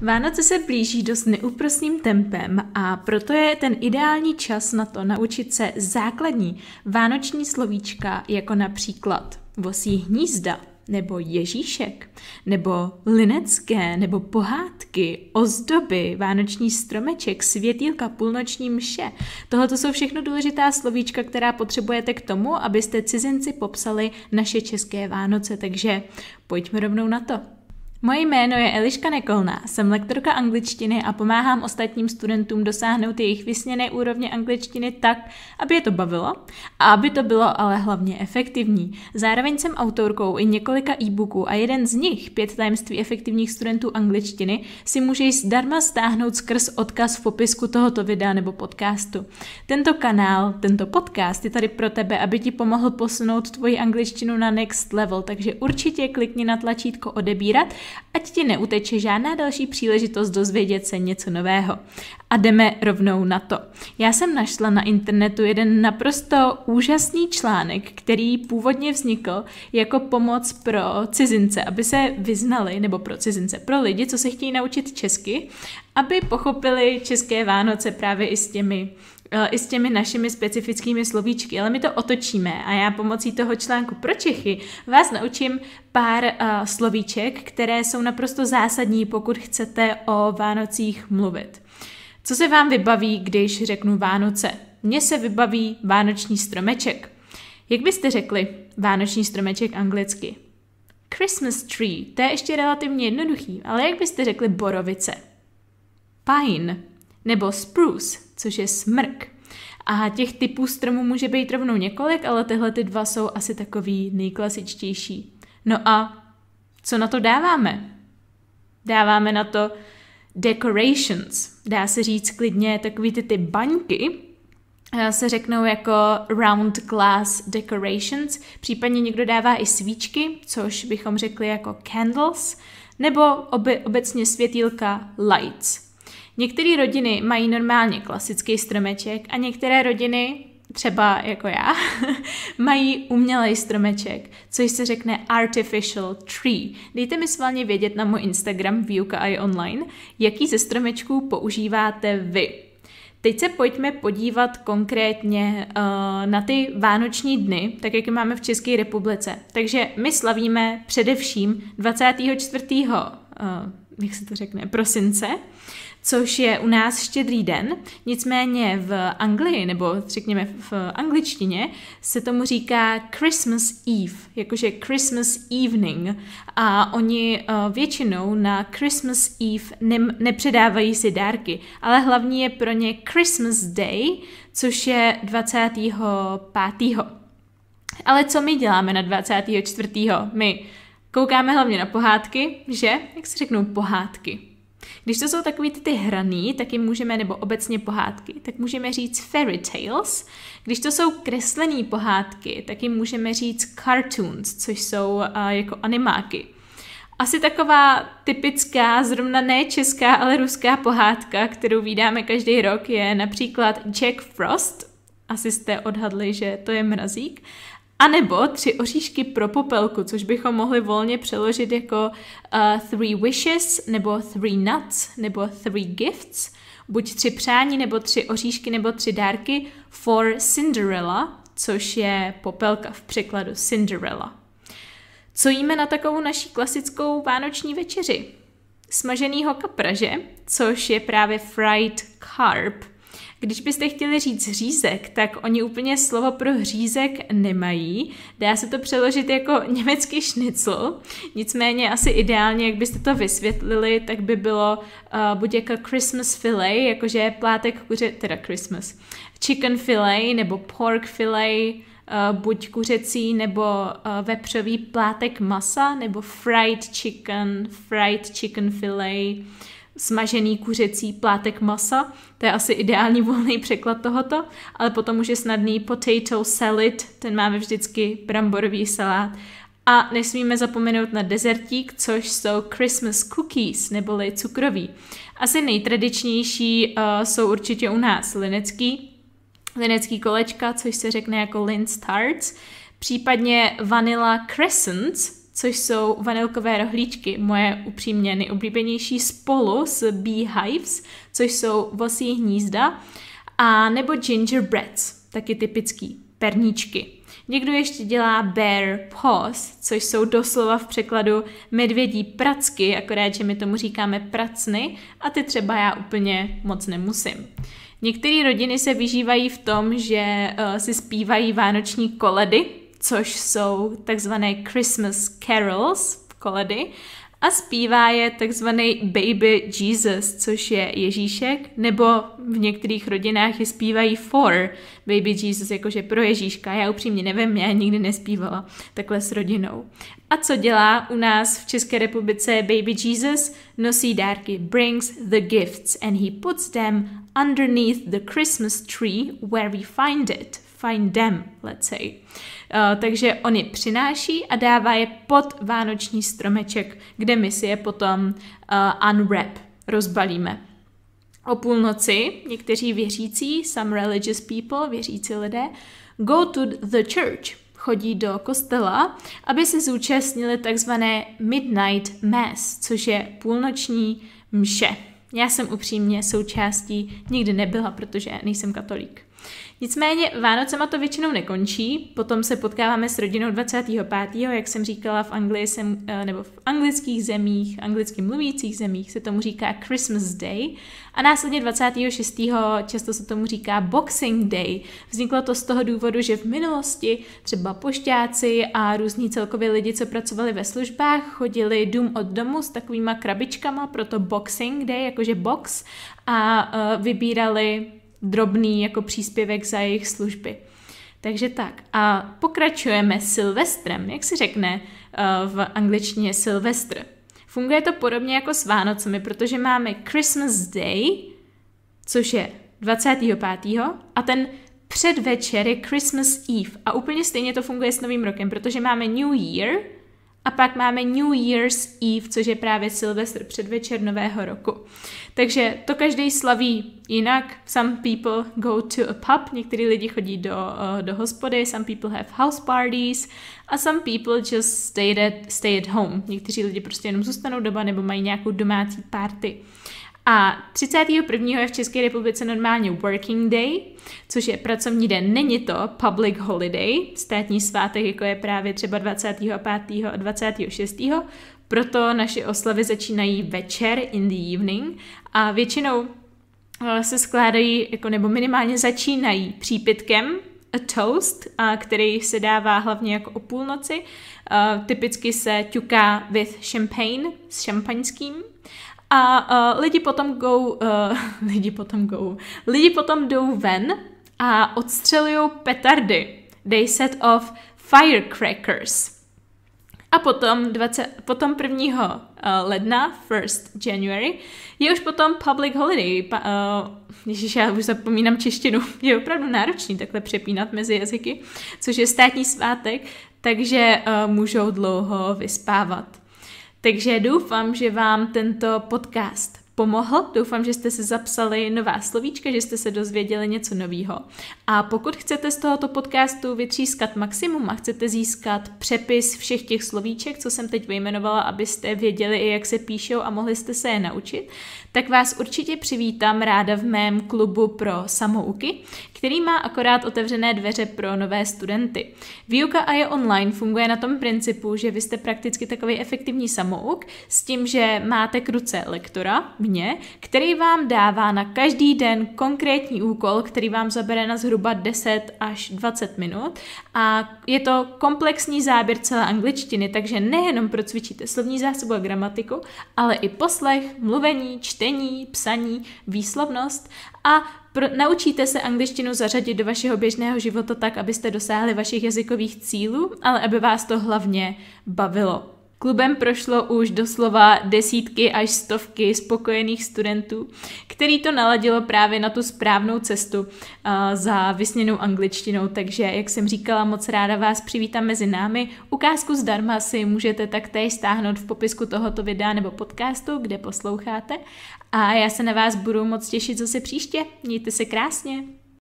Vánoce se blíží dost neúprosným tempem a proto je ten ideální čas na to naučit se základní vánoční slovíčka, jako například vosí hnízda, nebo Ježíšek, nebo linecké, nebo pohádky, ozdoby, vánoční stromeček, světýlka, půlnoční mše. Tohle jsou všechno důležitá slovíčka, která potřebujete k tomu, abyste cizinci popsali naše české Vánoce, takže pojďme rovnou na to. Moje jméno je Eliška Nekolná, jsem lektorka angličtiny a pomáhám ostatním studentům dosáhnout jejich vysněné úrovně angličtiny tak, aby je to bavilo a aby to bylo ale hlavně efektivní. Zároveň jsem autorkou i několika e-booků a jeden z nich, 5 tajemství efektivních studentů angličtiny, si můžeš zdarma stáhnout skrz odkaz v popisku tohoto videa nebo podcastu. Tento podcast je tady pro tebe, aby ti pomohl posunout tvoji angličtinu na next level, takže určitě klikni na tlačítko odebírat, ať ti neuteče žádná další příležitost dozvědět se něco nového. A jdeme rovnou na to. Já jsem našla na internetu jeden naprosto úžasný článek, který původně vznikl jako pomoc pro cizince, aby se vyznali, nebo pro cizince, pro lidi, co se chtějí naučit česky, aby pochopili české Vánoce právě i s těmi našimi specifickými slovíčky, ale my to otočíme a já pomocí toho článku pro Čechy vás naučím pár slovíček, které jsou naprosto zásadní, pokud chcete o Vánocích mluvit. Co se vám vybaví, když řeknu Vánoce? Mně se vybaví vánoční stromeček. Jak byste řekli vánoční stromeček anglicky? Christmas tree, to je ještě relativně jednoduchý, ale jak byste řekli borovice? Pine nebo spruce, což je smrk. A těch typů stromů může být rovnou několik, ale tyhle ty dva jsou asi takový nejklasičtější. No a co na to dáváme? Dáváme na to decorations. Dá se říct klidně takový ty baňky, se řeknou jako round glass decorations, případně někdo dává i svíčky, což bychom řekli jako candles, nebo obecně světýlka lights. Některé rodiny mají normálně klasický stromeček a některé rodiny, třeba jako já, mají umělej stromeček, což se řekne artificial tree. Dejte mi schválně vědět na můj Instagram Výuka a je online, jaký ze stromečků používáte vy. Teď se pojďme podívat konkrétně na ty vánoční dny, tak jak je máme v České republice. Takže my slavíme především 24. Prosince, což je u nás Štědrý den, nicméně v Anglii, nebo řekněme v angličtině, se tomu říká Christmas Eve, jakože Christmas evening a oni většinou na Christmas Eve nepředávají si dárky, ale hlavní je pro ně Christmas Day, což je 25. Ale co my děláme na 24. My koukáme hlavně na pohádky, že? Jak se řeknou pohádky? Když to jsou takový ty hraný, tak jim můžeme, nebo obecně pohádky, tak můžeme říct fairy tales. Když to jsou kreslený pohádky, tak jim můžeme říct cartoons, což jsou jako animáky. Asi taková typická, zrovna ne česká, ale ruská pohádka, kterou vídáme každý rok, je například Jack Frost. Asi jste odhadli, že to je mrazík. A nebo 3 oříšky pro popelku, což bychom mohli volně přeložit jako 3 wishes, nebo 3 nuts, nebo 3 gifts, buď 3 přání, nebo 3 oříšky, nebo 3 dárky for Cinderella, což je popelka v překladu Cinderella. Co jíme na takovou naší klasickou vánoční večeři? Smaženýho kapra, že? Což je právě fried carp. Když byste chtěli říct hřízek, tak oni úplně slovo pro hřízek nemají. Dá se to přeložit jako německý šnicl, nicméně asi ideálně, jak byste to vysvětlili, tak by bylo buď jako Christmas fillet, jakože plátek teda Christmas, chicken fillet nebo pork fillet, buď kuřecí nebo vepřový plátek masa, nebo fried chicken fillet, smažený kuřecí plátek masa, to je asi ideální volný překlad tohoto, ale potom už je snadný potato salad, ten máme vždycky bramborový salát. A nesmíme zapomenout na dezertík, což jsou Christmas cookies, neboli cukroví. Asi nejtradičnější jsou určitě u nás linecký kolečka, což se řekne jako Lindt tarts, případně vanilla crescents, což jsou vanilkové rohlíčky, moje upřímně nejoblíbenější spolu s beehives, což jsou vosí hnízda, a nebo gingerbreads, taky typický, perníčky. Někdo ještě dělá bear paws, což jsou doslova v překladu medvědí pracky, akorát, že my tomu říkáme pracny a ty třeba já úplně moc nemusím. Některé rodiny se vyžívají v tom, že si zpívají vánoční koledy, což jsou takzvané Christmas carols, koledy, a zpívá je takzvaný Baby Jesus, což je Ježíšek, nebo v některých rodinách je zpívají for Baby Jesus, jakože pro Ježíška. Já upřímně nevím, já nikdy nespívala takhle s rodinou. A co dělá u nás v České republice Baby Jesus? Nosí dárky, brings the gifts and he puts them underneath the Christmas tree where we find them, let's say. Takže on je přináší a dává je pod vánoční stromeček, kde my si je potom unwrap, rozbalíme. O půlnoci někteří věřící, some religious people, věřící lidé, go to the church, chodí do kostela, aby se zúčastnili takzvané midnight mass, což je půlnoční mše. Já jsem upřímně součástí nikdy nebyla, protože nejsem katolík. Nicméně Vánocema to většinou nekončí, potom se potkáváme s rodinou 25. Jak jsem říkala, v Anglii nebo v anglických zemích, anglicky mluvících zemích se tomu říká Christmas Day a následně 26. často se tomu říká Boxing Day. Vzniklo to z toho důvodu, že v minulosti třeba pošťáci a různí celkově lidi, co pracovali ve službách, chodili dům od domu s takovýma krabičkama, proto Boxing Day, jakože box, a vybírali drobný jako příspěvek za jejich služby. Takže tak. A pokračujeme Silvestrem. Jak se řekne v angličtině Silvestr? Funguje to podobně jako s Vánocemi, protože máme Christmas Day, což je 25. a ten předvečer je Christmas Eve. A úplně stejně to funguje s Novým rokem, protože máme New Year a pak máme New Year's Eve, což je právě Silvestr, předvečer Nového roku. Takže to každý slaví jinak. Some people go to a pub, některý lidi chodí do hospody, some people have house parties a some people just stay at home. Někteří lidi prostě jenom zůstanou doma nebo mají nějakou domácí party. A 31. je v České republice normálně working day, což je pracovní den. Není to public holiday, státní svátek, jako je právě třeba 25. a 26. Proto naše oslavy začínají večer, in the evening, a většinou se skládají, nebo minimálně začínají přípitkem, a toast, který se dává hlavně jako o půlnoci. Typicky se ťuká with champagne, s šampaňským. A lidi potom jdou ven a odstřelují petardy. They set off firecrackers. A potom 1. ledna, 1st January, je už potom public holiday. Ježiš, já už zapomínám češtinu. Je opravdu náročný takhle přepínat mezi jazyky, což je státní svátek, takže můžou dlouho vyspávat. Takže doufám, že vám tento podcast pomohl. Doufám, že jste se zapsali nová slovíčka, že jste se dozvěděli něco nového. A pokud chcete z tohoto podcastu vytřískat maximum a chcete získat přepis všech těch slovíček, co jsem teď vyjmenovala, abyste věděli i jak se píšou a mohli jste se je naučit, tak vás určitě přivítám ráda v mém klubu pro samouky, který má akorát otevřené dveře pro nové studenty. Výuka a je online, funguje na tom principu, že vy jste prakticky takový efektivní samouk s tím, že máte k ruce lektora, mě, který vám dává na každý den konkrétní úkol, který vám zabere na zhruba 10 až 20 minut a je to komplexní záběr celé angličtiny, takže nejenom procvičíte slovní zásobu a gramatiku, ale i poslech, mluvení, čtení, psaní, výslovnost a naučíte se angličtinu zařadit do vašeho běžného života tak, abyste dosáhli vašich jazykových cílů, ale aby vás to hlavně bavilo. Klubem prošlo už doslova desítky až stovky spokojených studentů, který to naladilo právě na tu správnou cestu za vysněnou angličtinou, takže jak jsem říkala, moc ráda vás přivítám mezi námi. Ukázku zdarma si můžete taktéž stáhnout v popisku tohoto videa nebo podcastu, kde posloucháte a já se na vás budu moc těšit zase příště. Mějte se krásně!